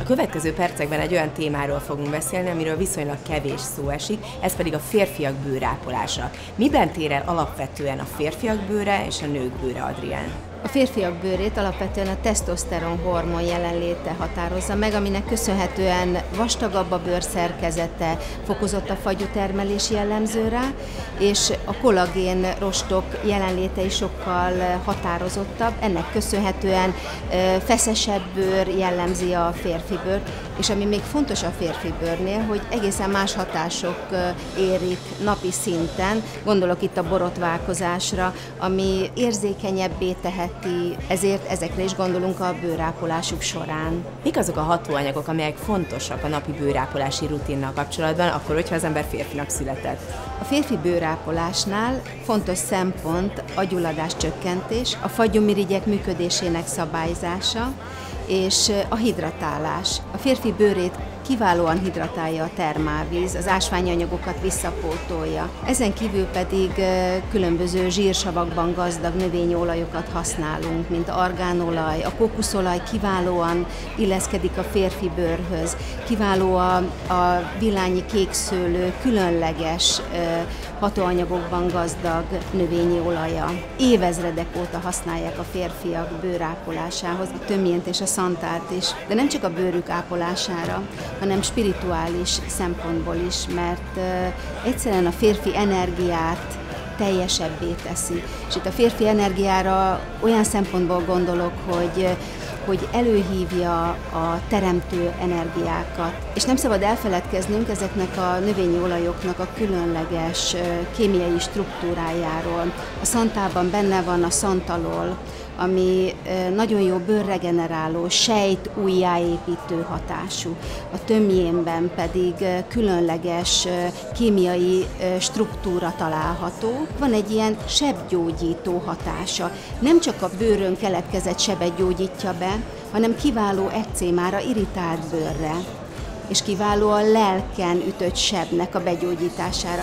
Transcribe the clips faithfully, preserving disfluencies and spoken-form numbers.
következő percekben egy olyan témáról fogunk beszélni, amiről viszonylag kevés szó esik, ez pedig a férfiak bőrápolása. Miben tér el alapvetően a férfiak bőre és a nők bőre, Adrián? A férfiak bőrét alapvetően a tesztoszteron hormon jelenléte határozza meg, aminek köszönhetően vastagabb a bőr szerkezete, fokozott a fagyútermelés jellemző rá, és a kollagén rostok jelenléte is sokkal határozottabb. Ennek köszönhetően feszesebb bőr jellemzi a férfi bőrt, és ami még fontos a férfi bőrnél, hogy egészen más hatások érik napi szinten, gondolok itt a borotválkozásra, ami érzékenyebbé teheti, ezért ezekre is gondolunk a bőrápolásuk során. Mik azok a hatóanyagok, amelyek fontosak a napi bőrápolási rutinnal kapcsolatban, akkor, hogyha az ember férfinak született? A férfi bőrápolásnál fontos szempont a gyulladás csökkentés, a fagyúmirigyek működésének szabályzása, és a hidratálás. A férfi bőrét kiválóan hidratálja a termálvíz, az ásványi anyagokat visszapótolja. Ezen kívül pedig különböző zsírsavakban gazdag növényi olajokat használunk, mint argánolaj, a kókuszolaj kiválóan illeszkedik a férfi bőrhöz, kiváló a, a villányi kékszőlő, különleges hatóanyagokban gazdag növényi olaja. Évezredek óta használják a férfiak bőrápolásához a tömjént és a szantárt is, de nem csak a bőrük ápolására, hanem spirituális szempontból is, mert uh, egyszerűen a férfi energiát teljesebbé teszi. És itt a férfi energiára olyan szempontból gondolok, hogy hogy előhívja a teremtő energiákat. És nem szabad elfeledkeznünk ezeknek a növényi olajoknak a különleges kémiai struktúrájáról. A szantában benne van a szantalol, ami nagyon jó bőrregeneráló, sejt újjáépítő hatású. A tömjénben pedig különleges kémiai struktúra található. Van egy ilyen sebgyógyító hatása. Nem csak a bőrön keletkezett sebet gyógyítja be, hanem kiváló ekcémára, irritált bőrre, és kiváló a lelken ütött sebnek a begyógyítására.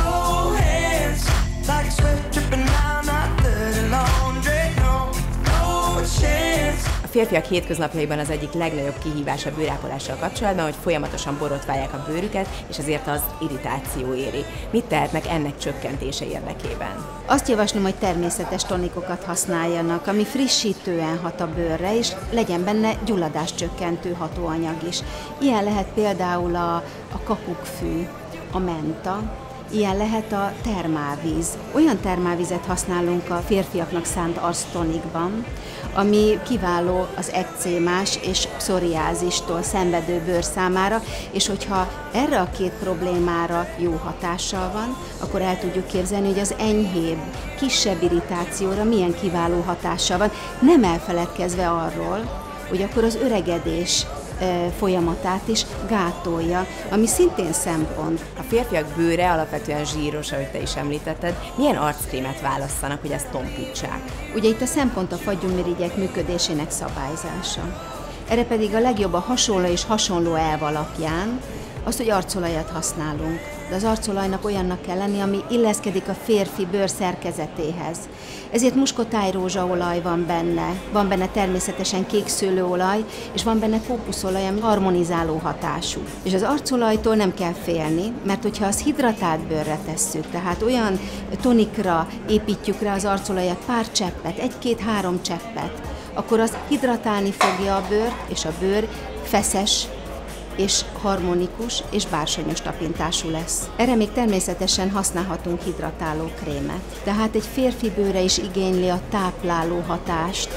A férfiak hétköznapjaiban az egyik legnagyobb kihívás a bőrápolással kapcsolatban, hogy folyamatosan borotválják a bőrüket, és azért az irritáció éri. Mit tehetnek ennek csökkentése érdekében? Azt javaslom, hogy természetes tonikokat használjanak, ami frissítően hat a bőrre, és legyen benne gyulladáscsökkentő hatóanyag is. Ilyen lehet például a, a kakukkfű, a menta, ilyen lehet a termálvíz. Olyan termálvizet használunk a férfiaknak szánt arctonikban, ami kiváló az ekcémás és pszoriázistól szenvedő bőr számára, és hogyha erre a két problémára jó hatással van, akkor el tudjuk képzelni, hogy az enyhébb, kisebb irritációra milyen kiváló hatással van, nem elfeledkezve arról, hogy akkor az öregedés folyamatát is gátolja, ami szintén szempont. A férfiak bőre alapvetően zsíros, ahogy te is említetted. Milyen arckrémet választanak, hogy ezt tompítsák? Ugye itt a szempont a fagyúmirigyek működésének szabályzása. Erre pedig a legjobb a hasonló és hasonló elv alapján az, hogy arcolajat használunk. De az arcolajnak olyannak kell lenni, ami illeszkedik a férfi bőr szerkezetéhez. Ezért muskotájrózsaolaj van benne, van benne természetesen kékszőlőolaj, és van benne kókuszolaj, ami harmonizáló hatású. És az arcolajtól nem kell félni, mert hogyha az hidratált bőrre tesszük, tehát olyan tonikra építjük rá az arcolajat, pár cseppet, egy-két-három cseppet, akkor az hidratálni fogja a bőrt, és a bőr feszes, és harmonikus és bársonyos tapintású lesz. Erre még természetesen használhatunk hidratáló krémet. Tehát egy férfi bőre is igényli a tápláló hatást.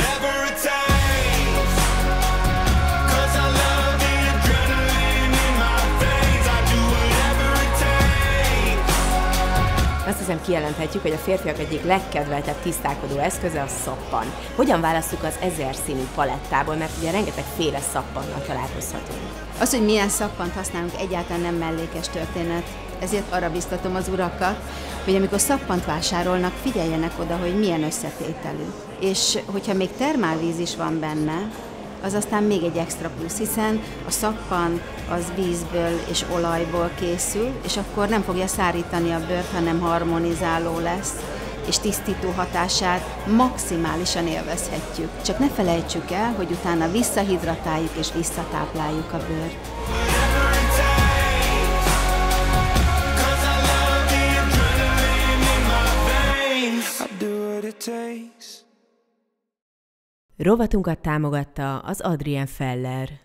Azt hiszem, kijelenthetjük, hogy a férfiak egyik legkedveltebb tisztálkodó eszköze a szappan. Hogyan válasszuk az ezer színű palettából, mert ugye rengeteg féle szappannal találkozhatunk. Az, hogy milyen szappant használunk, egyáltalán nem mellékes történet. Ezért arra biztatom az urakat, hogy amikor szappant vásárolnak, figyeljenek oda, hogy milyen összetételű. És hogyha még termálvíz is van benne, az aztán még egy extra plusz, hiszen a szappan az vízből és olajból készül, és akkor nem fogja szárítani a bőrt, hanem harmonizáló lesz. és tisztító hatását maximálisan élvezhetjük. Csak ne felejtsük el, hogy utána visszahidratáljuk és visszatápláljuk a bőrt. Rovatunkat támogatta az Adrien Feller.